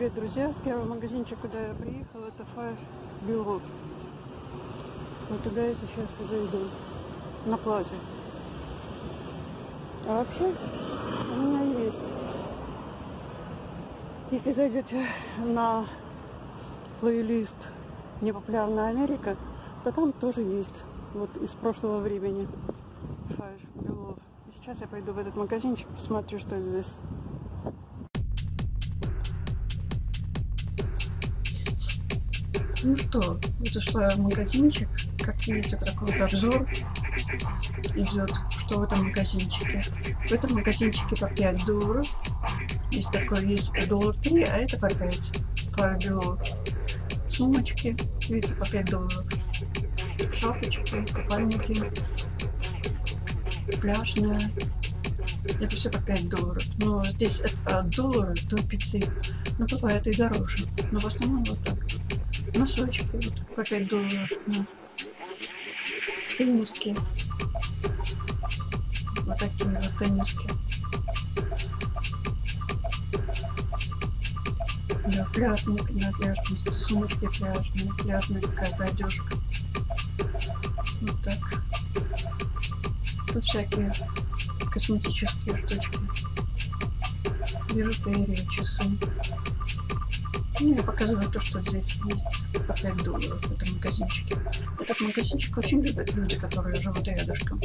Привет, друзья! Первый магазинчик, куда я приехала, это Five Below. Вот туда я сейчас и зайду, на плазе. А вообще, у меня есть. Если зайдете на плейлист «Непопулярная Америка», то там тоже есть. Вот из прошлого времени Five Below. И сейчас я пойду в этот магазинчик, посмотрю, что здесь. Ну что, зашла в магазинчик. Как видите, такой вот обзор идет, что в этом магазинчике. В этом магазинчике по $5. Есть такой, есть $3, а это по 5. Five Below. Сумочки, видите, по $5. Шапочки, купальники, пляжные. Это все по $5. Но здесь от $1 до 5. Но бывает и дороже. Но в основном вот так. Носочки вот по $5. Ну, тенниски. Вот такие вот тенниски. Да, пляжные принадлежности, сумочки пляжные, пляжная какая-то одежка. Вот так. Тут всякие косметические штучки. Бижутерия, часы. Ну, я показываю то, что здесь есть по $5 в этом магазинчике. Этот магазинчик очень любят люди, которые живут рядышком.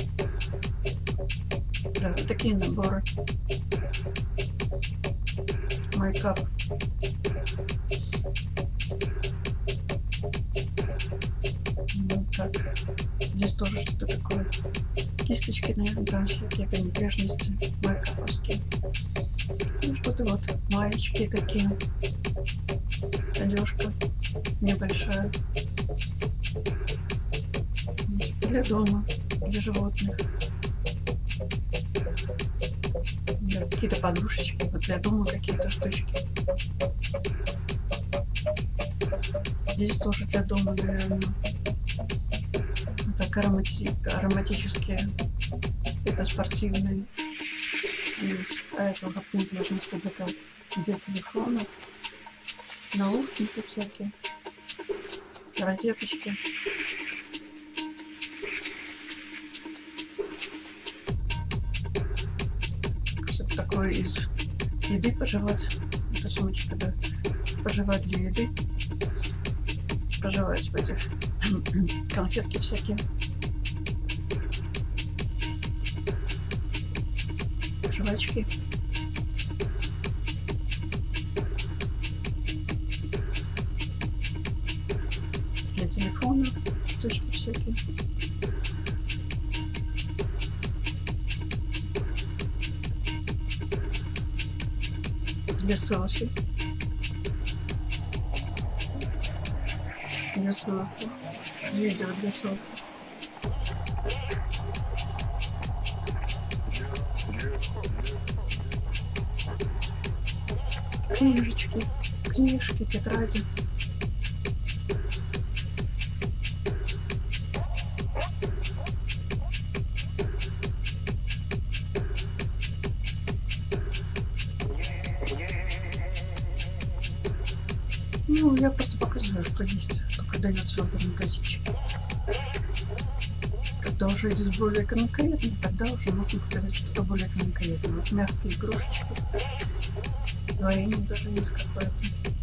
Да, вот такие наборы. Майкап. Вот так. Здесь тоже что-то такое. Кисточки, наверное, там всякие принадлежности майкаповские. Ну, что-то вот, маечки такие. Одежка небольшая. Для дома, для животных. Какие-то подушечки, вот для дома какие-то штучки. Здесь тоже для дома, наверное. Так, ароматические. Это спортивные. А это уже принадлежности для телефона. Наушники всякие. Розеточки. Что-то такое из еды пожевать. Это сумочка, да. Пожевать для еды. Пожевать в этих конфетки всякие. Жвачки. Для телефона штучки всякие. Для селфи. Для селфи. Видео для селфи. Книжечки, книжки, тетради. Ну, я просто показываю, что есть, что продается в этом магазинчике. Когда уже идет более конкретно, тогда уже можно показать что-то более конкретное. Вот мягкие игрушечки. Варенье даже есть какое-то.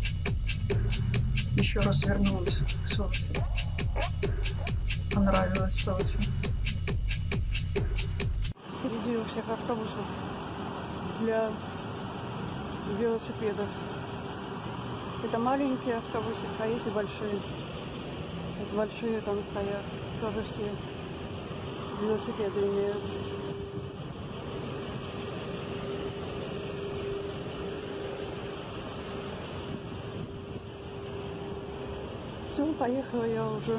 Еще раз вернулась к селфи. Понравилось селфи. Впереди у всех автобусов для велосипедов. Это маленькие автобусы, а есть и большие. Вот большие там стоят, тоже все велосипеды имеют. Все, поехала я уже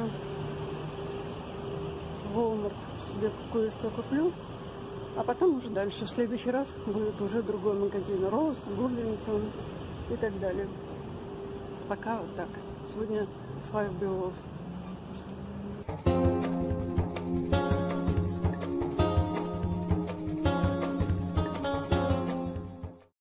в Walmart, себе кое-что куплю, а потом уже дальше. В следующий раз будет уже другой магазин. Роуз, Гурлингтон и так далее. Пока вот так. Сегодня Five Below.